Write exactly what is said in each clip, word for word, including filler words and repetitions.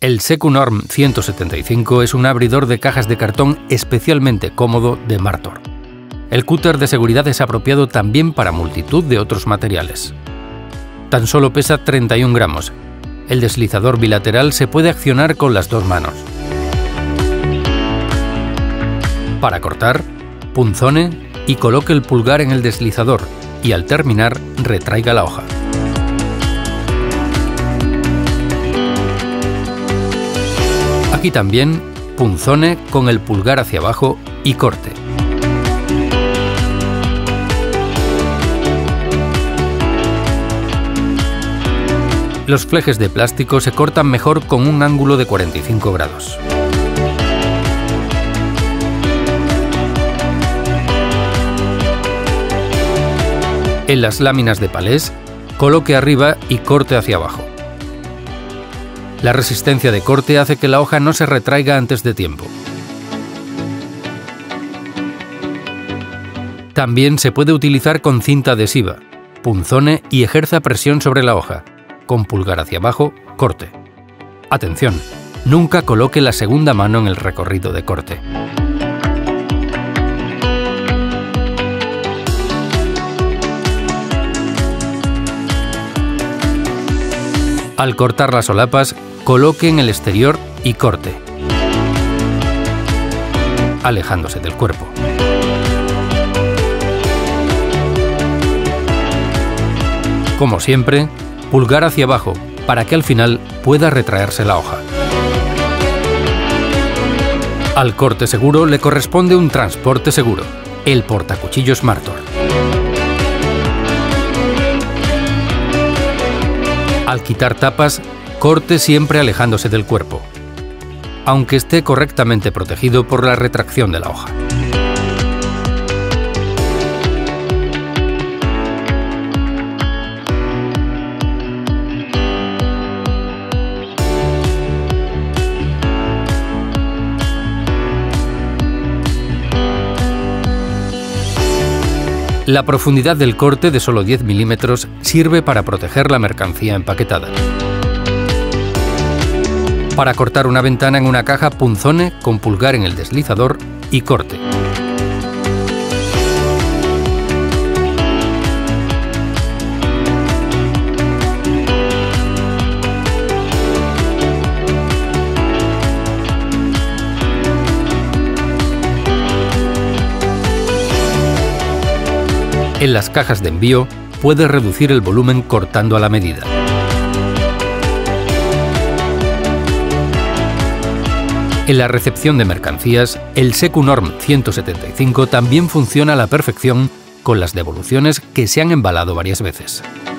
El Secunorm ciento setenta y cinco es un abridor de cajas de cartón especialmente cómodo de Martor. El cúter de seguridad es apropiado también para multitud de otros materiales. Tan solo pesa treinta y un gramos. El deslizador bilateral se puede accionar con las dos manos. Para cortar, punzone y coloque el pulgar en el deslizador y al terminar retraiga la hoja. Aquí también punzone con el pulgar hacia abajo y corte. Los flejes de plástico se cortan mejor con un ángulo de cuarenta y cinco grados. En las láminas de palés, coloque arriba y corte hacia abajo. La resistencia de corte hace que la hoja no se retraiga antes de tiempo. También se puede utilizar con cinta adhesiva. Punzone y ejerza presión sobre la hoja. Con pulgar hacia abajo, corte. Atención, nunca coloque la segunda mano en el recorrido de corte. Al cortar las solapas, coloque en el exterior y corte, alejándose del cuerpo. Como siempre, pulgar hacia abajo para que al final pueda retraerse la hoja. Al corte seguro le corresponde un transporte seguro, el portacuchillos Martor. Al quitar tapas, corte siempre alejándose del cuerpo, aunque esté correctamente protegido por la retracción de la hoja. La profundidad del corte de solo diez milímetros sirve para proteger la mercancía empaquetada. Para cortar una ventana en una caja, punzone con pulgar en el deslizador y corte. En las cajas de envío, puede reducir el volumen cortando a la medida. En la recepción de mercancías, el Secunorm ciento setenta y cinco también funciona a la perfección con las devoluciones que se han embalado varias veces.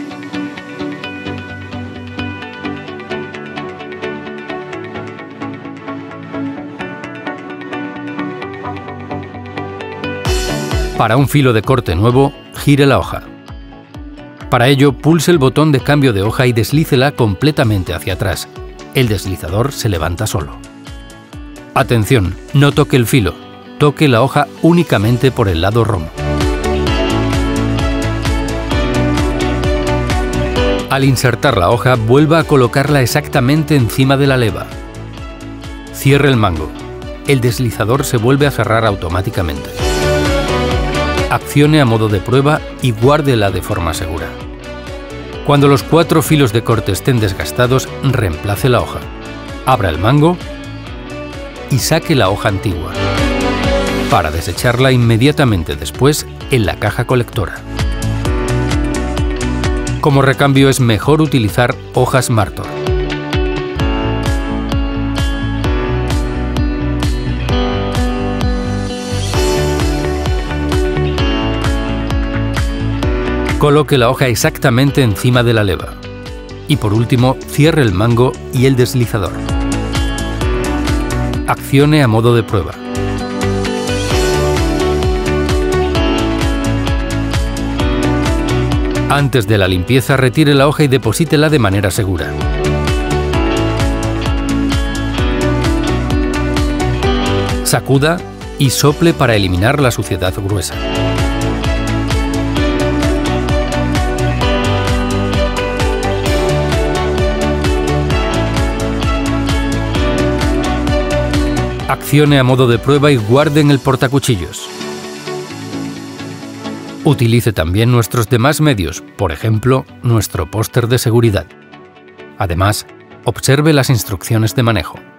Para un filo de corte nuevo, gire la hoja. Para ello, pulse el botón de cambio de hoja y deslícela completamente hacia atrás. El deslizador se levanta solo. Atención, no toque el filo, toque la hoja únicamente por el lado romo. Al insertar la hoja, vuelva a colocarla exactamente encima de la leva. Cierre el mango. El deslizador se vuelve a cerrar automáticamente. Accione a modo de prueba y guárdela de forma segura. Cuando los cuatro filos de corte estén desgastados, reemplace la hoja. Abra el mango y saque la hoja antigua, para desecharla inmediatamente después en la caja colectora. Como recambio es mejor utilizar hojas Martor. Coloque la hoja exactamente encima de la leva. Y por último, cierre el mango y el deslizador. Accione a modo de prueba. Antes de la limpieza, retire la hoja y deposítela de manera segura. Sacuda y sople para eliminar la suciedad gruesa. Accione a modo de prueba y guarde en el portacuchillos. Utilice también nuestros demás medios, por ejemplo, nuestro póster de seguridad. Además, observe las instrucciones de manejo.